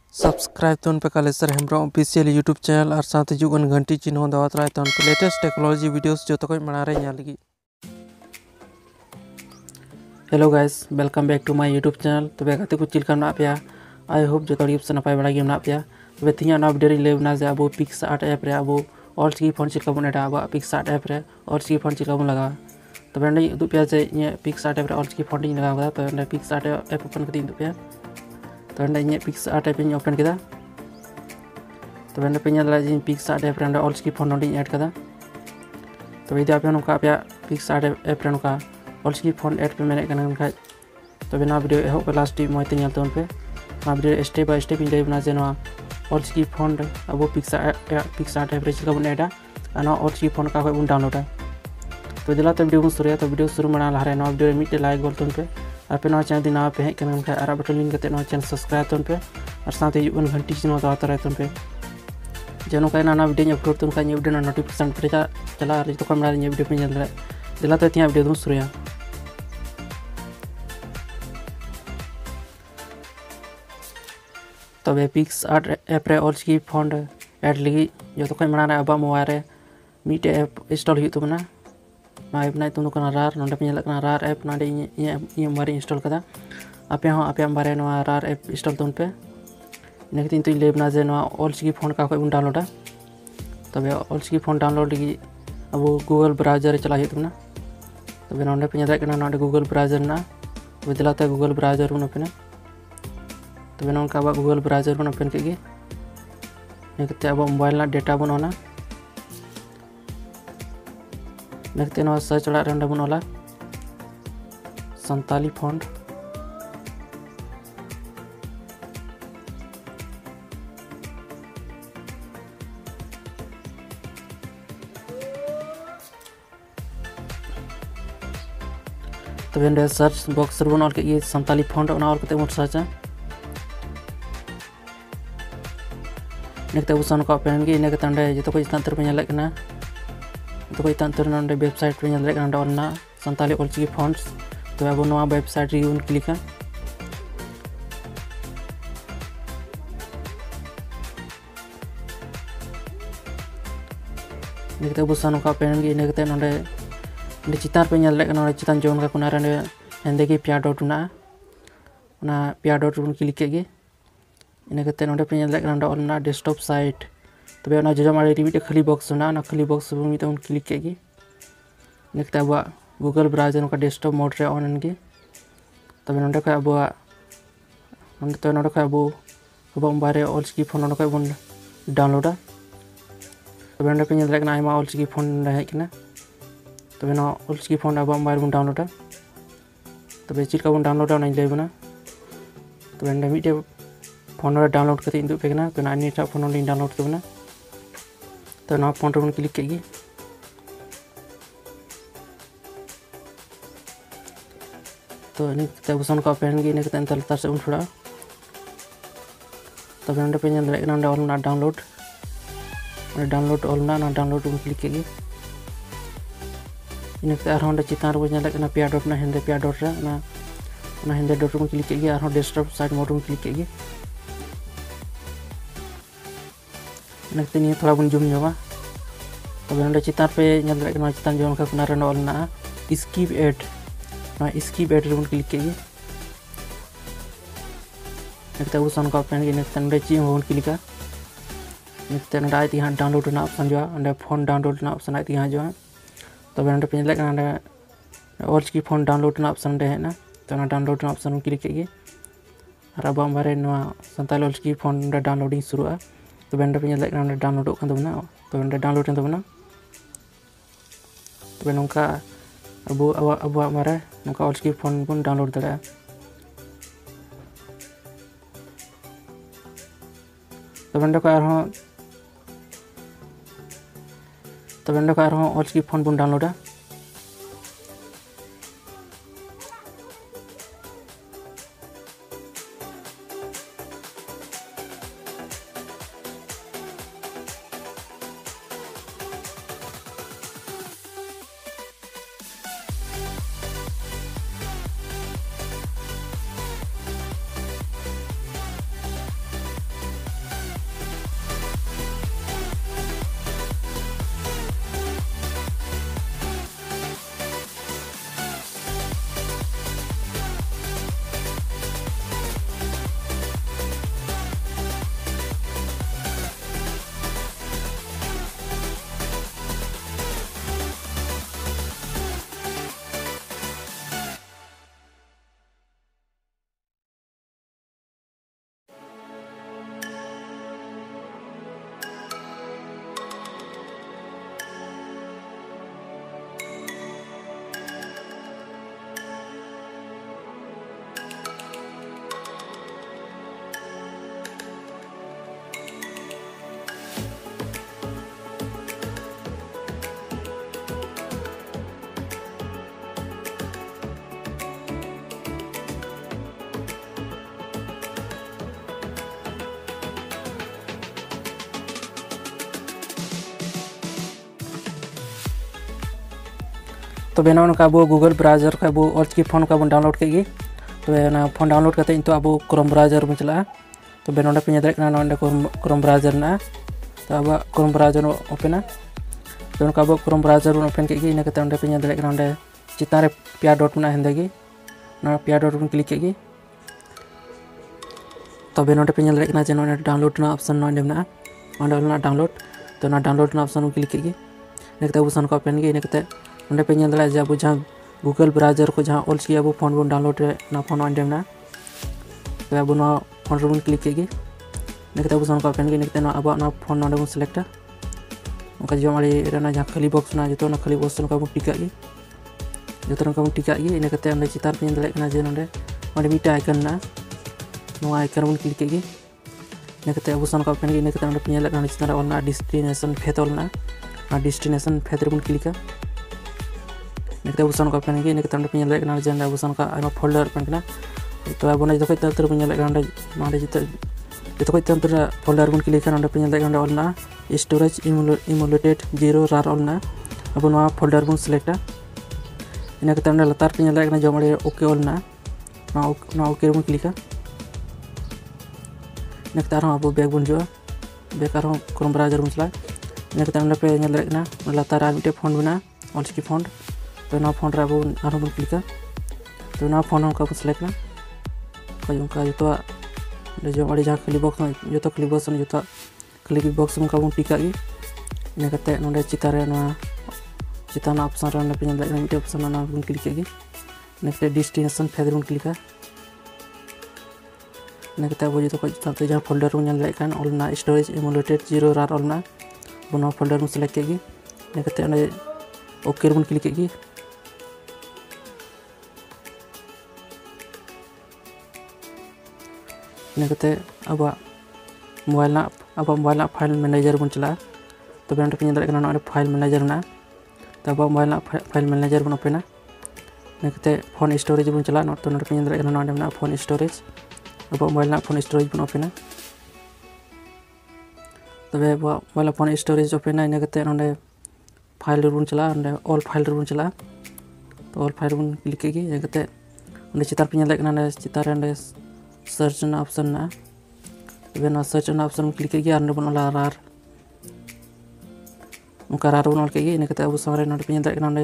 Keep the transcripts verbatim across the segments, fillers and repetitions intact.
Subscribe तो उन पे Kaleshwar Hembram official YouTube channel और साथ ही घंटी चिन्ह दवा तराय तो उन पे लेटेस्ट टेक्नोलॉजी वीडियोस जो तक मना रहे हैं लगी। Hello guys, welcome back to my YouTube channel. तो गाते को चिलका ना पे आई होप जो तड़ी से नपाय बड़ा गेम ना पे तो तीन ना वीडियो लेवना जे अब पिक्सआर्ट ऐप रे अब ol-chiki फोन चिलका बन एडा अब पिक्सआर्ट ऐप रे ol-chiki फोन चिलका बन लगा। तो बेंडे उदु पे जे इन पिक्सआर्ट ऐप रे ol-chiki फोन डी लगा तो बेंडे पिक्सआर्ट ऐप ओपन कती उदु पे तो बेंडे इन पिक्सआर्ट ऐप इन ओपन किदा तो बेंडे पे ᱧᱮᱞ ᱫᱟᱲᱮᱭᱟᱜ पिक्सआर्ट ऐप रे ol-chiki फोन नोडी ऐड कदा। तो यदि आप नोका पे पिक्सआर्ट ऐप रे नोका ol-chiki फोन ऐड पे मेरे कना खाय तो बेना वीडियो एहो पे लास्ट टी मोयते ᱧᱮᱞ तोन पे ना वीडियो स्टेप बाय स्टेप इन लेबना जे नोआ ol-chiki फोन अब पिक्सआर्ट पिक्सआर्ट ऐप रे चिलका बन एडा और ol-chiki फोन का बन डाउनलोडा। तो दिला तो वीडियो शुरू तो वीडियो शुरू मना लहरे ना वीडियो मिटे लाइक गोल तोन पे आप ना चैनल दी ना पे है कना खाय आरा बटन लिंक कते ना चैनल सब्सक्राइब तोन पे और साथ ही उन घंटी चिन्ह दवा तराय तोन पे जनो का ना वीडियो अपलोड तोन का वीडियो ना नोटिफिकेशन पे चला तो कम ना वीडियो पे ᱧᱮᱞ दाड़े दिला तो तिया वीडियो दो शुरू तबे पिक्सआर्ट ऐप रे ol-chiki फोन ऐड लगी जो तो मना अब मोबाइल रे मीटे ऐप इंस्टॉल हुई तो ना ना ऐप ना तुम तो रार नोडे पे रार ऐप ना इन मारे इंस्टॉल कदा आपे हो आपे बारे नवा रार ऐप इंस्टॉल तोन पे इन तीन तो लेबना जे नवा ol-chiki फोन का बन डाउनलोडा। तबे ol-chiki फोन डाउनलोड लगी अब गूगल ब्राउजर चला हुई ना तबे नोडे पे ना गूगल ब्राउजर ना तो दिलाते गूगल ब्राउजर बन ओपन तबे नोका अब गूगल ब्राउजर बन ओपन के नेकते अब मोबाइल ना डेटा बन ओना नेकते नवा सर्च ला रे बन ओला संताली फॉन्ट तब तो सर्च बॉक्स बन ऑल के संताली फॉन्ट ऑल करते मत सर्चा नेक्स्ट उसन को पेन गे नेक तंडे जतो को इस्तान तर पे ᱧᱮᱞ कना तो को इस्तान तर नंडे वेबसाइट पे ᱧᱮᱞ कना ऑनना संताली ol-chiki fonts तो अब नवा वेबसाइट री उन क्लिक नेक्स्ट उसन को पेन गे नेक नंडे ᱱᱚᱰᱮ ᱪᱮᱛᱟᱱ ᱯᱮ ᱧᱮᱞ ᱫᱟᱲᱮᱭᱟᱜ ᱠᱟᱱᱟ ᱱᱚᱰᱮ ᱪᱮᱛᱟᱱ ᱡᱚᱱ ᱠᱟ ᱠᱚᱱᱟ ᱨᱮ ᱦᱮᱸᱫᱮ ᱜᱮ ᱯᱮᱭᱟ ᱰᱚᱴ ᱢᱮᱱᱟᱜᱼᱟ ᱚᱱᱟ ᱯᱮᱭᱟ ᱰᱚᱴ ᱵᱚᱱ ᱠᱞᱤᱠ ᱠᱮᱫ ᱜᱮ ᱤᱱᱟᱹ ᱠᱟᱛᱮ ᱱᱚᱰᱮ ᱯᱮ ᱧᱮᱞ ᱫᱟᱲᱮᱭᱟᱜ ᱠᱟᱱᱟ ᱱᱚᱰᱮ ᱚᱞ ᱢᱮᱱᱟᱜᱼᱟ ᱰᱮᱥᱠᱴᱚᱯ ᱥᱟइट ᱛᱚᱵᱮ ᱚᱱᱟ ᱡᱚᱡᱚᱢ ᱟᱲᱮ ᱨᱮ ᱢᱤᱫᱴᱮᱱ ᱠᱷᱟᱹᱞᱤ ᱵᱚᱠᱥ ᱢᱮᱱᱟᱜᱼᱟ ᱚᱱᱟ ᱠᱷᱟᱹᱞᱤ ᱵᱚᱠᱥ ᱵᱚᱱ ᱢᱤᱫᱴᱮᱱ ᱵᱚᱱ ᱠᱞᱤᱠ ᱠᱮᱫ ᱜᱮ ᱤᱱᱟᱹ ᱠᱟᱛᱮ ᱟᱵᱚᱣᱟᱜ ᱜᱩᱜᱚᱞ ᱵᱨᱟᱩᱡᱟᱨ ᱱᱚᱝᱠᱟ ᱰᱮᱥᱠᱴᱚᱯ ᱢᱳᱰ ᱨᱮ ᱚᱱ ᱮᱱ ᱜᱮ ᱛᱚᱵᱮ ᱱᱚᱰᱮ ᱠᱷᱚᱱ ᱟᱵᱚᱣᱟᱜ ᱱᱚᱰᱮ ᱛᱚ ᱱᱚᱰᱮ ᱠᱷᱚᱱ ᱟᱵᱚ ᱟᱵᱚᱣᱟᱜ ᱢᱳᱵᱟᱭᱤᱞ ᱨᱮ ol-chiki ᱯᱷᱳᱱ ᱱᱚᱰᱮ ᱠᱷᱚᱱ ᱵᱚᱱ ᱰᱟᱣᱩᱱᱞᱳᱰᱟ ᱛᱚᱵᱮ ᱱᱚᱰᱮ ᱯᱮ ᱧᱮᱞ ᱫᱟᱲᱮᱭᱟᱜ ᱠᱟᱱᱟ ᱟᱭᱢᱟ ol-chiki ᱯᱷᱳᱱ ᱱᱚᱰᱮ ᱦᱮᱡ ᱠᱟᱱᱟ तबे ना ol-chiki फोन अब मोबाइल बन डाउनलोडा तबे चिलका बन डाउनलोडा ना लेबना तबे ना मिटे फोन रे डाउनलोड करते इंदु पेकना तो ना नेटा फोन रे डाउनलोड तबना तो ना फोन रे बन क्लिक केगी तो नि तब सन का पेन गे ने कते तल तार से उन थोड़ा तबे ना पे ᱧᱮᱞ ᱫᱟᱲᱮᱭᱟᱜ ᱠᱟᱱᱟ ᱚᱞ ᱱᱟ डाउनलोड डाउनलोड ᱚᱞ ᱱᱟ ना डाउनलोड बन क्लिक केगी इन चितान रे ᱧᱮᱞ कना पेया डॉट ना हेंदे पेया डॉट रे ना ना हेंदे डॉट बन क्लिक केगी और डेस्कटॉप साइड मोड बन क्लिक केगी इनते नि थोड़ा बन जूम ñoga तबे नडे चितान पे ᱧᱮᱞ कना चितान जोन का कना रे ऑल ना स्किप एड ना स्किप एड रे बन क्लिक केगी इनते उसन का पेन गे इनते नडे ची बन क्लिक इनते नडे आई ती डाउनलोड ना ऑप्शन जो अंडे फोन डाउनलोड ना ऑप्शन आई ती जो तबे नडे पे ᱧᱮᱞ कना ol-chiki फोन डाउनलोड ना ऑप्शन है ना तो ना डाउनलोड ना ऑप्शन क्लिक के और अब बारे नवा संताली ol-chiki फोन डाउनलोडिंग शुरुआ तबे नडे पे ᱧᱮᱞ कना डाउनलोड kan तबना तबे नडे डाउनलोड kan तबना तबे नोंका अब अब अब मारे नोंका ol-chiki फोन बन डाउनलोड दाड़ा तबे नडे का आरो तबे नडे का आरो ol-chiki फोन बन डाउनलोडा तो बेना उनका अब गूगल ब्राउजर का अब ऑलचिकी फोन का बन डाउनलोड के तो ना फोन डाउनलोड करते तो अब क्रोम ब्राउजर में चला तो बे नोंडे पे ᱧᱮᱞ ᱫᱟᱲᱮᱭᱟᱜ ᱠᱟᱱᱟ ᱱᱚᱸᱰᱮ क्रोम ब्राउजर ना तो अब क्रोम ब्राउजर ओपन तो उनका अब क्रोम ब्राउजर ओपन के इन करते पे ᱧᱮᱞ ᱫᱟᱲᱮᱭᱟᱜ ᱠᱟᱱᱟ ᱱᱚᱸᱰे चितान रे पिया डॉट में हेंदे गी ना पिया डॉट में क्लिक के तो बे नोंडे पे ᱧᱮᱞ ᱫᱟᱲᱮᱭᱟᱜ ᱠᱟᱱᱟ जे नोंडे डाउनलोड ना ऑप्शन नोंडे ना नोंडे ना डाउनलोड तो ना डाउनलोड ना ऑप्शन में क्लिक के इन करते ऑप्शन को ओपन गे इन करते नोंडे पे ᱧᱮल ᱫᱟᱲᱮᱭᱟᱜ जे अब जहां गूगल ब्राउजर को जहां ऑलचिकी अब फोन बन डाउनलोड ना फोन नोंडे ना तो अब ना फोन रे क्लिक के निकते अब सन को ओपन निकते अब ना फोन नोंडे बन सिलेक्ट उनका जो मारी रेना जहां खाली बॉक्स ना जो ना खाली बॉक्स का बन टिका गी जो का बन टिका गी इन करते अंदर चितार पे ᱧᱮᱞ ᱫᱟᱲᱮᱭᱟᱜ ᱠᱟᱱᱟ जे नोंडे ओंडे मिटा आइकन ना नो आइकन बन क्लिक के इन करते अब सन को ओपन इन करते ओंडे पे ᱧᱮᱞ ᱫᱟᱲᱮᱭᱟᱜ ᱠᱟᱱᱟ चितार ऑल ना डेस्टिनेशन फेथ ऑल ना ना डेस्टिनेशन फेथ रे बन क्लिक निकते अब सन को ओपन इन करते ओंडे पे ᱧᱮल ᱫᱟᱲᱮᱭᱟᱜ ᱠᱟᱱᱟ जे अब सन का आइमा फोल्डर ओपन करना तो अब ना जो तो पे ᱧᱮᱞ ᱫᱟᱲᱮᱭᱟᱜ ᱠᱟᱱᱟ नोंडे जिते जो कोई तंत्र फोल्डर बन क्लिक करना पे ᱧᱮᱞ ᱫᱟᱲᱮᱭᱟᱜ ᱠᱟᱱᱟ ऑल ना स्टोरेज इमुलेटेड जीरो रार ऑल ना अब ना फोल्डर बन सिलेक्ट इन करते लतार पे ᱧᱮᱞ ᱫᱟᱲᱮᱭᱟᱜ ᱠᱟᱱᱟ जो मारे ओके ऑल ना ना ओके बन क्लिक इन करते अब बैक बन जो बैक और क्रोम ब्राउजर बन चला इन करते पे ᱧᱮᱞ ᱫᱟᱲᱮᱭᱟᱜ ᱠᱟᱱᱟ लतार और मिटे फोन बना ऑलचिकी फोन तो ना फोन रे अब और बन क्लिक तो ना फोन का सिलेक्ट ना उनका जो जो अड़ी जहाँ खाली बॉक्स जो खाली बॉक्स जो खाली बॉक्स में बन टिका इन करते नोंडे चितार चितान ऑप्शन रे पे ᱧᱮᱞ ᱫᱟᱲᱮᱭᱟᱜ ᱠᱟᱱᱟ मिटे ऑप्शन ना बन क्लिक के इन करते डेस्टिनेशन फेथ बन क्लिक इन करते अब जो तो जहाँ फोल्डर बन ᱧᱮᱞ ᱫᱟᱲᱮᱭᱟᱜ ᱠᱟᱱ ऑल ना स्टोरेज इमुलेटेड जीरो रार ऑल ना बना फोल्डर बन सिलेक्ट के इन करते ओके बन क्लिक के इन करते अब मोबाइल ना अब मोबाइल ना फाइल मैनेजर बन चला तो बे पे ᱧᱮᱞ ᱫᱟᱲᱮᱭᱟᱜ ᱠᱟᱱᱟ ना फाइल मैनेजर ना तो अब मोबाइल ना फाइल मैनेजर बन ओपन इन करते फोन स्टोरेज बन चला तो पे ᱧᱮᱞ ᱫᱟᱲᱮᱭᱟᱜ ᱠᱟᱱᱟ ना फोन स्टोरेज अब मोबाइल ना फोन स्टोरेज बन ओपन तब मोबाइल फोन स्टोरेज ओपन इन करते फाइल बन चला ऑल फाइल बन चला तो ऑल फाइल बन क्लिक के इन करते चितार पे ᱧᱮᱞ ᱫᱟᱲᱮᱭᱟᱜ ᱠᱟᱱᱟ चितार सर्च ना ऑप्शन ना तब ना सर्च ना ऑप्शन क्लिक के और बन ऑल रार उनका रार बन ऑल के इन करते अब सारे नोट पे ᱧᱮᱞ ᱫᱟᱲᱮᱭᱟᱜ ᱠᱟᱱᱟ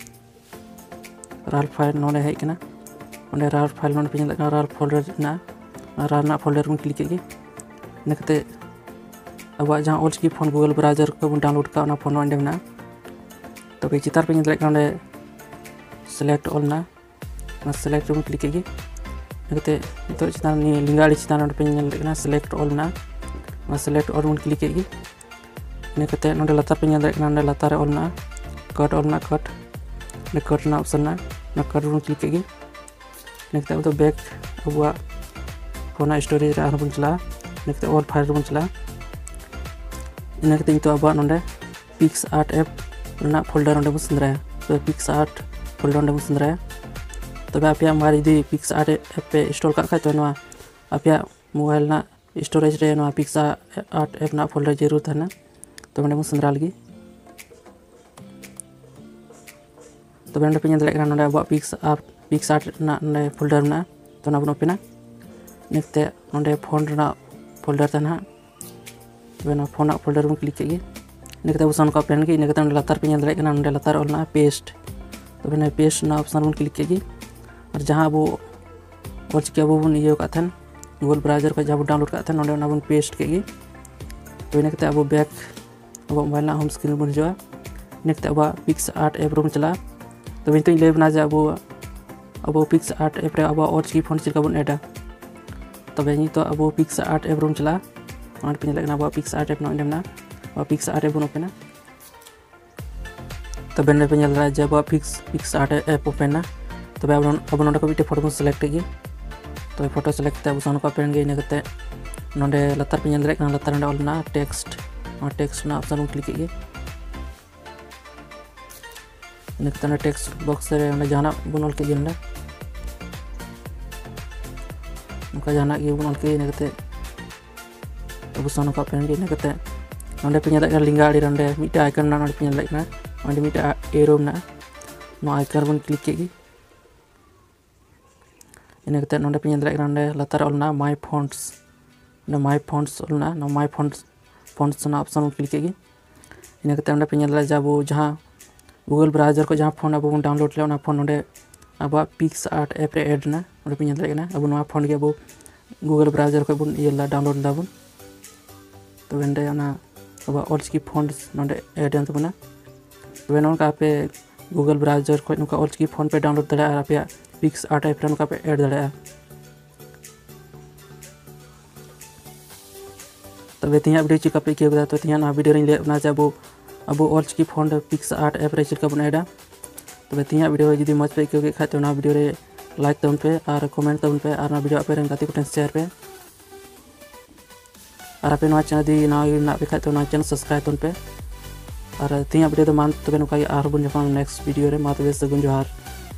रार फाइल नोडे हेज कना ओंडे रार फाइल नोडे पे ᱧᱮᱞ ᱫᱟᱲᱮᱭᱟᱜ ᱠᱟᱱᱟ रार फोल्डर ना रार ना फोल्डर बन क्लिक के इन करते अब जहाँ ऑलचिकी फोन गूगल ब्राउजर को बन डाउनलोड का ना फोन ओंडे ना तो चितार पे ᱧᱮᱞ ᱫᱟᱲᱮᱭᱟᱜ ᱠᱟᱱᱟ सिलेक्ट ऑल ना सिलेक्ट बन क्लिक के करते तो चितान लिंगाड़ी चितान पे ᱧᱮᱞ ᱫᱟᱲᱮᱭᱟᱜ ᱠᱟᱱᱟ सिलेक्ट ऑल ना सिलेक्ट ऑल बन क्लिक के इन करते नोडे लतार पे ᱧᱮᱞ ᱫᱟᱲᱮᱭᱟᱜ ᱠᱟᱱᱟ लतार ऑल ना कट ऑल ना कट कट ना ऑप्शन ना कट बन क्लिक के इन करते अब बैक अब फोन स्टोरेज रे बन चला इन करते ऑल फाइल बन चला इन करते तो अब नोडे PicsArt App ना फोल्डर बन सेंद्राया तो PicsArt फोल्डर बन सेंद्राया तब आप मोबाइल यदि PicsArt App पे इंस्टॉल कर तो आप मोबाइल ना स्टोरेज रे PicsArt App ना फोल्डर जरूर था तो बन सेंद्रा लगी तो बे पे ᱧᱮᱞ ᱫᱟᱲᱮᱭᱟᱜ ᱠᱟᱱᱟ ᱱᱚᱸᱰᱮ ᱟᱵᱚᱣᱟᱜ PicsArt PicsArt ᱨᱮᱱᱟᱜ ᱱᱚᱸᱰᱮ ᱯᱷᱳᱞᱰᱟᱨ ᱢᱮᱱᱟᱜᱼᱟ ᱛᱚ ᱚᱱᱟ ᱵᱚᱱ ᱳᱯᱮᱱᱟ ᱱᱮᱠᱥᱴ ᱱᱚᱸᱰᱮ ᱯᱷᱳᱱ ᱨᱮᱱᱟᱜ ᱯᱷᱳᱞᱰᱟर ᱛᱟᱦᱮᱱᱟ ᱛᱚᱵᱮ ᱚᱱᱟ ᱯᱷᱳᱱ ᱨᱮᱱᱟᱜ ᱯᱷᱳᱞᱰᱟर ᱵᱚᱱ ᱠᱞᱤᱠ ᱠᱮᱫ ᱜᱮ ᱤᱱᱟᱹ ᱠᱟᱛᱮ ᱟᱵᱚ ᱥᱟᱱ ᱠᱚ ᱳᱯᱮᱱ ᱜᱮ ᱤᱱᱟᱹ ᱠᱟᱛᱮ ᱱᱚᱸᱰᱮ ᱞᱟᱛᱟᱨ ᱯᱮ ᱧᱮᱞ ᱫᱟᱲᱮᱭᱟᱜ ᱠᱟᱱᱟ ᱱᱚᱸᱰᱮ ᱞᱟᱛᱟᱨ ᱚᱞ ᱢᱮᱱᱟᱜᱼᱟ ᱯᱮᱥᱴ ᱛᱚᱵᱮ ᱚᱱᱟ ᱯᱮᱥᱴ ᱨᱮᱱᱟᱜ ᱚᱯᱥᱟᱱ ᱵᱚᱱ ᱠᱞᱤᱠ ᱠᱮᱫ ᱜᱮ ᱟᱨ ᱡᱟᱦᱟᱸ ᱟᱵᱚ ᱚᱞᱪᱤᱠᱤ ᱟᱵᱚ ᱵᱚᱱ ᱤᱭᱟᱹ ᱠᱟᱜ ᱛᱟᱦᱮᱱ ᱜᱩᱜᱚᱞ ᱵᱨᱟᱣᱡᱟᱨ ᱠᱷᱚᱱ ᱡᱟᱦᱟᱸ ᱵᱚᱱ ᱰᱟᱣᱩᱱᱞᱳᱰ ᱠᱟᱜ ᱛᱟᱦᱮᱱ ᱱᱚᱸᱰᱮ ᱚᱱᱟ ᱵᱚᱱ ᱯᱮᱥᱴ ᱠᱮᱫ ᱜᱮ ᱛᱚ ᱤᱱᱟᱹ ᱠᱟᱛᱮ ᱟᱵᱚ ᱵᱮᱠ ᱟᱵᱚ ᱢᱳᱵᱟइल ᱨᱮᱱᱟᱜ ᱦᱳᱢ स्क्रीन ᱵᱚᱱ ᱦᱤᱡᱩᱜᱼᱟ ᱤᱱᱟᱹ ᱠᱟᱛᱮ ᱟᱵᱚ PicsArt App ᱨᱮᱵᱚᱱ ᱪᱟᱞᱟᱜᱼᱟ तब इन लैब ना जे अब अब PicsArt App रे अब ऑलचिकी फोन चिका बन एडा तब इन तो अब PicsArt App रूम चला और पे लगना अब PicsArt App नोंडे ना अब PicsArt App बन ओपन तब इन पे रहा जे अब PicsArt App ओपन ना तब अब अब नोंडे को मिटे फोटो बन सिलेक्ट गे तो फोटो सिलेक्ट ते अब सन को ओपन गे इन करते नोंडे लतार पे रहा है लतार नोंडे ऑल ना टेक्स्ट और टेक्स्ट ना ऑप्शन बन क्लिक गे इन करते टेक्स्ट बॉक्स रे जहां बन ऑल के गे उनका जहां गे बन ऑल के इन करते अब सन को ओपन गे इन करते नोंडे पे लिंगा आड़ी नोंडे मिटे आइकन ना नोंडे पे ओंडे मिटे एरो ना ᱱᱚᱣᱟ आइकन बन क्लिक केगी इन कते नोंडे पे नेल नोंडे लातार ऑलना माय फॉन्ट्स ना माय फॉन्ट्स ऑलना ना माय फॉन्ट्स फॉन्ट्स ना ऑप्शन क्लिक केगी इन कते नोंडे पे नेल जाबो जहां गूगल ब्राउजर को जहां फोन अब डाउनलोड ले ना फोन नोंडे अब PicsArt ऐप रे ऐड ना नोंडे पे नेल ना अब नोआ फोन के अब गूगल ब्राउजर को बन येला डाउनलोड दाबन तो वेंडे ना अब ol-chiki फॉन्ट्स नोंडे ऐड एन तबना तो नोंका पे गूगल ब्राउजर को नोका ol-chiki फोन पे डाउनलोड दड़ा आ पे PicsArt ऐप रे नोका पे ऐड दड़ा तबे तिया वीडियो चिका पे के बता तो तिया ना वीडियो रे ले ना जाबो अब ol-chiki फोन PicsArt ऐप रे चिका बन ऐड तबे तिया वीडियो जदी मज पे के खाय तो ना वीडियो रे लाइक तबन पे और कमेंट तबन पे और ना वीडियो पे रेन गाती को शेयर पे और पे ना चैनल दी ना ना पे खाय तो ना चैनल सब्सक्राइब तबन पे और तिया वीडियो तो मान तबे नोका और बन जखन नेक्स्ट वीडियो रे मा तबे सगुन जोहार।